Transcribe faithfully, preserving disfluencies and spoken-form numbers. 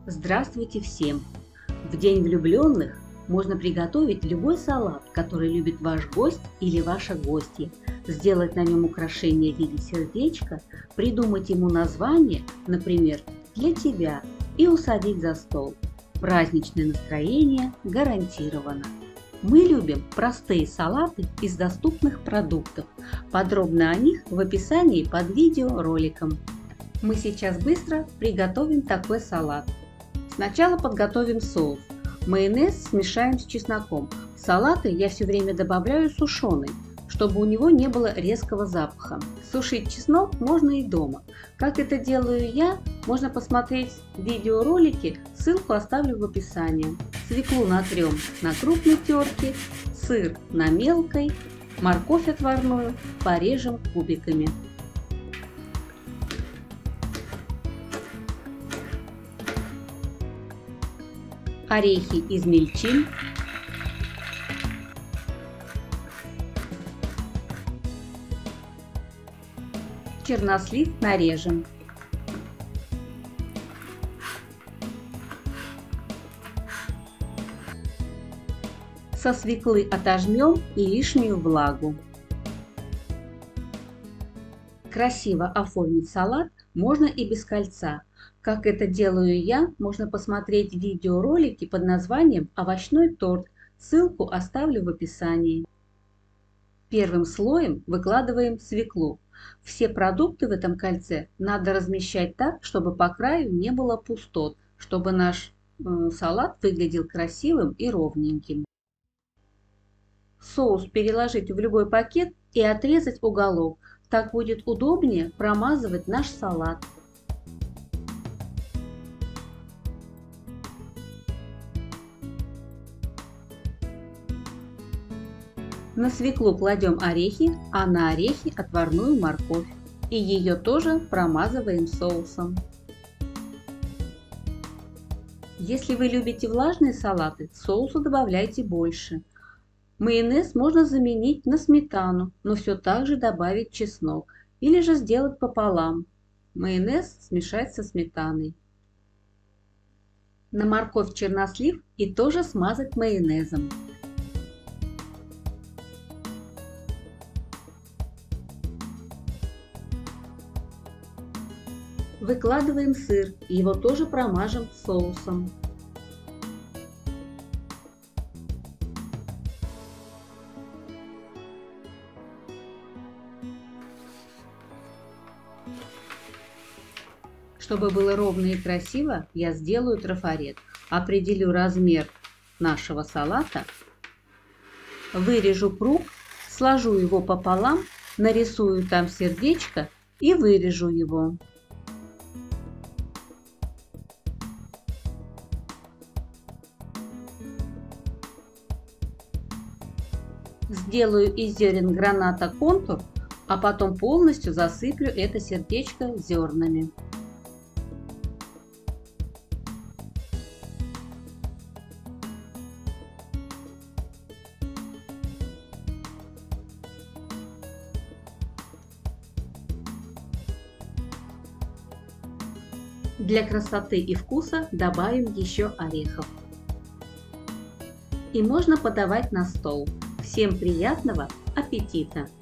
Здравствуйте всем! В День влюбленных можно приготовить любой салат, который любит ваш гость или ваша гостья, сделать на нем украшение в виде сердечка, придумать ему название, например, «Для тебя», и усадить за стол. Праздничное настроение гарантировано. Мы любим простые салаты из доступных продуктов. Подробно о них в описании под видеороликом. Мы сейчас быстро приготовим такой салат. Сначала подготовим соус. Майонез смешаем с чесноком. В салаты я все время добавляю сушеный, чтобы у него не было резкого запаха. Сушить чеснок можно и дома. Как это делаю я, можно посмотреть в видеоролике, ссылку оставлю в описании. Свеклу натрем на крупной терке, сыр на мелкой, морковь отварную порежем кубиками. Орехи измельчим. Чернослив нарежем. Со свеклы отожмем и лишнюю влагу. Красиво оформить салат можно и без кольца. Как это делаю я, можно посмотреть в видеоролике под названием «Овощной торт». Ссылку оставлю в описании. Первым слоем выкладываем свеклу. Все продукты в этом кольце надо размещать так, чтобы по краю не было пустот, чтобы наш э, салат выглядел красивым и ровненьким. Соус переложить в любой пакет и отрезать уголок. Так будет удобнее промазывать наш салат. На свеклу кладем орехи, а на орехи отварную морковь. И ее тоже промазываем соусом. Если вы любите влажные салаты, соусу добавляйте больше. Майонез можно заменить на сметану, но все так же добавить чеснок. Или же сделать пополам. Майонез смешать со сметаной. На морковь чернослив и тоже смазать майонезом. Выкладываем сыр, его тоже промажем соусом. Чтобы было ровно и красиво, я сделаю трафарет. Определю размер нашего салата, вырежу круг, сложу его пополам, нарисую там сердечко и вырежу его. Сделаю из зерен граната контур, а потом полностью засыплю это сердечко зернами. Для красоты и вкуса добавим еще орехов. И можно подавать на стол. Всем приятного аппетита!